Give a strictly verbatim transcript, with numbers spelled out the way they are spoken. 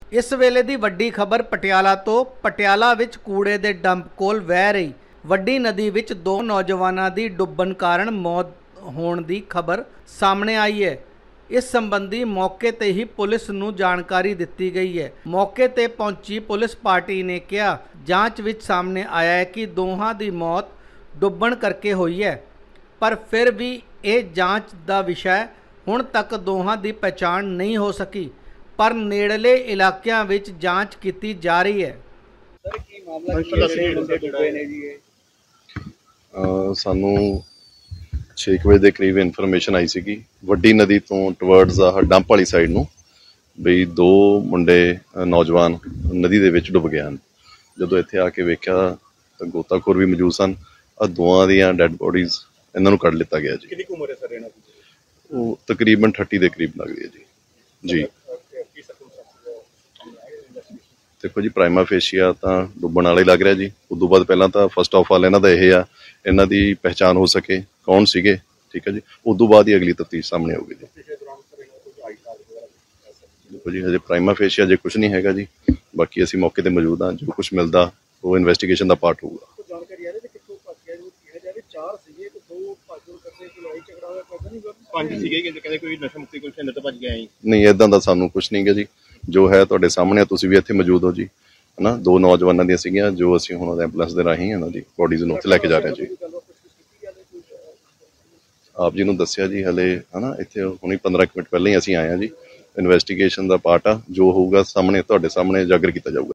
इस वेले दी वड्डी खबर पटियाला तो पटियाला विच कूड़े दे डंप कोल वह रही वड्डी नदी विच दो नौजवानों की डुब्बन कारण मौत होने की खबर सामने आई है। इस संबंधी मौके ते ही पुलिस नूं जानकारी दी गई है। मौके ते पहुंची पुलिस पार्टी ने कहा जांच विच सामने आया है कि दोहां की मौत डुब्बन करके हुई है, पर फिर भी यह जांच का विषय हुण तक दोहां की पहचान नहीं हो सकी, पर नेड़ले इलाकों विच जांच की जा रही है। सर की मामला की है ਜਿਹੜੇ ਬੰਦੇ ਡੁੱਬੇ ਨੇ ਜੀ ਇਹ ਸਾਨੂੰ ਛੇ ਵਜੇ ਦੇ ਕਰੀਬ ਇਨਫੋਰਮੇਸ਼ਨ ਆਈ ਸੀਗੀ ਵੱਡੀ ਨਦੀ ਤੋਂ ਟਵਰਡਸ ਆ ਡੰਪ ਵਾਲੀ ਸਾਈਡ ਨੂੰ ਬਈ ਦੋ ਮੁੰਡੇ ਨੌਜਵਾਨ ਨਦੀ ਦੇ ਵਿੱਚ ਡੁੱਬ ਗਏ ਹਨ। ਜਦੋਂ ਇੱਥੇ ਆ ਕੇ ਵੇਖਿਆ ਤਾਂ ਗੋਤਾਖੋਰ ਵੀ ਮੌਜੂਦ ਸਨ। ਆ ਦੋਵਾਂ ਦੀਆਂ ਡੈੱਡ ਬੋਡੀਜ਼ ਇਹਨਾਂ ਨੂੰ ਕੱਢ ਲਿੱਤਾ ਗਿਆ ਜੀ। ਕਿੰਨੀ ਉਮਰ ਹੈ ਸਰ ਇਹਨਾਂ ਦੀ? ਉਹ ਤਕਰੀਬਨ तीस ਦੇ ਕਰੀਬ ਲੱਗਦੀ ਹੈ ਜੀ। ਜੀ देखो जी प्राइमा फेशिया तो डुब्बन वाला ही लग रहा जी। उदों बाद पहला तो फस्ट ऑफ ऑल इन्हों का यह आ इन्हों की पहचान हो सके कौन सीगे, ठीक है जी। उदों बाद ही अगली तफ्तीश सामने होगी जी। देखो जी हजे प्राइमा फेशिया जो कुछ नहीं है जी, बाकी असी मौके पर मौजूद हाँ। जो कुछ मिलता वो इन्वेस्टिगेशन का पार्ट होगा। नहीं इदा का सानू कुछ नहीं है जी। जो है तुहाडे सामने तुसीं भी इत्थे मौजूद हो जी, है ना। दो नौजवानों दी सीगियां जो असीं हुण एंबुलेंस दे राहीं इन्हां दी बॉडीज़ नूं उत्थे लैके जा रहे हैं जी। आप जी नूं दस्सिया जी हले है ना इत्थे हुणी पंद्रह मिनट पहले ही असीं आए हैं जी। इन्वेस्टिगेशन का पार्ट आ, जो होऊगा सामने तुहाडे सामने उजागर किया जाऊगा।